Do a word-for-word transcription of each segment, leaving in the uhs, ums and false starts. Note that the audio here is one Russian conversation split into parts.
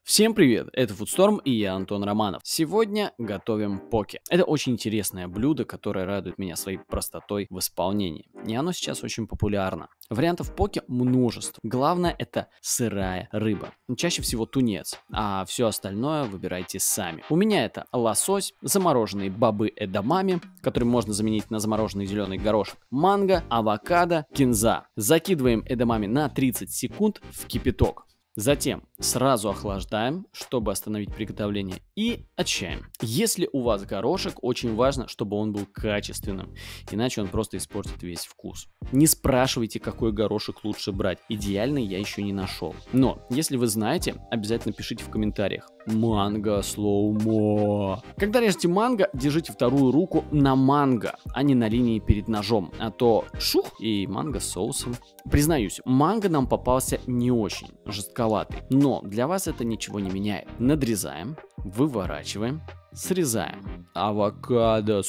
Всем привет, это Фудсторм и я Антон Романов. Сегодня готовим поке. Это очень интересное блюдо, которое радует меня своей простотой в исполнении. И оно сейчас очень популярно. Вариантов поке множество. Главное это сырая рыба. Чаще всего тунец, а все остальное выбирайте сами. У меня это лосось, замороженные бобы эдамами, которые можно заменить на замороженный зеленый горошек, манго, авокадо, кинза. Закидываем эдамами на тридцать секунд в кипяток. Затем сразу охлаждаем, чтобы остановить приготовление, и очищаем. Если у вас горошек, очень важно, чтобы он был качественным, иначе он просто испортит весь вкус. Не спрашивайте, какой горошек лучше брать, идеальный я еще не нашел. Но, если вы знаете, обязательно пишите в комментариях. Манго слоумо. Когда режете манго, держите вторую руку на манго, а не на линии перед ножом, а то шух и манго с соусом. Признаюсь, манго нам попался не очень жестковатый, но для вас это ничего не меняет. Надрезаем, выворачиваем, срезаем. Авокадо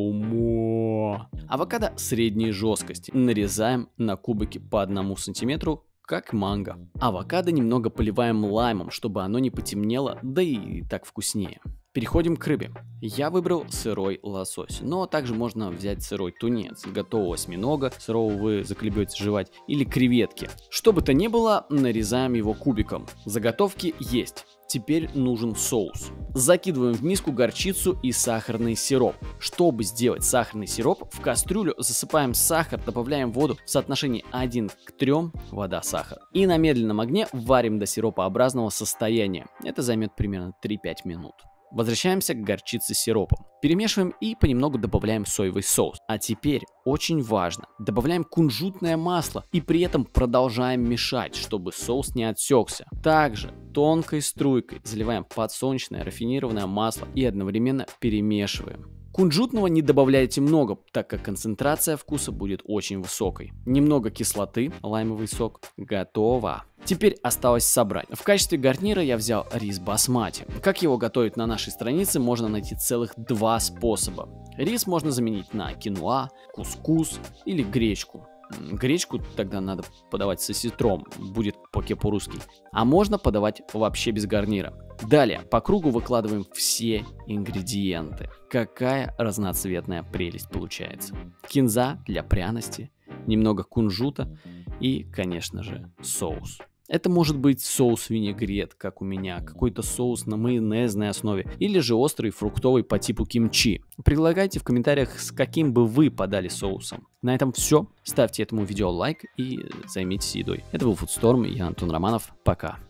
слоумо. Авокадо средней жесткости. Нарезаем на кубики по одному сантиметру, как манго. Авокадо немного поливаем лаймом, чтобы оно не потемнело, да и так вкуснее. Переходим к рыбе. Я выбрал сырой лосось, но также можно взять сырой тунец, готового осьминога, сырого вы заколебетесь жевать, или креветки. Что бы то ни было, нарезаем его кубиком. Заготовки есть. Теперь нужен соус. Закидываем в миску горчицу и сахарный сироп. Чтобы сделать сахарный сироп, в кастрюлю засыпаем сахар, добавляем воду в соотношении один к трём, вода-сахар. И на медленном огне варим до сиропообразного состояния. Это займет примерно три-пять минут. Возвращаемся к горчице с сиропом. Перемешиваем и понемногу добавляем соевый соус. А теперь, очень важно, добавляем кунжутное масло и при этом продолжаем мешать, чтобы соус не отсекся. Также тонкой струйкой заливаем подсолнечное рафинированное масло и одновременно перемешиваем. Кунжутного не добавляйте много, так как концентрация вкуса будет очень высокой. Немного кислоты, лаймовый сок, готово. Теперь осталось собрать. В качестве гарнира я взял рис басмати. Как его готовить на нашей странице, можно найти целых два способа. Рис можно заменить на киноа, кускус или гречку. Гречку тогда надо подавать с осетром, будет поке по-русски. А можно подавать вообще без гарнира. Далее по кругу выкладываем все ингредиенты. Какая разноцветная прелесть получается. Кинза для пряности, немного кунжута и, конечно же, соус. Это может быть соус-винегрет, как у меня, какой-то соус на майонезной основе, или же острый фруктовый по типу кимчи. Предлагайте в комментариях, с каким бы вы подали соусом. На этом все. Ставьте этому видео лайк и займитесь едой. Это был Фудсторм и я Антон Романов. Пока.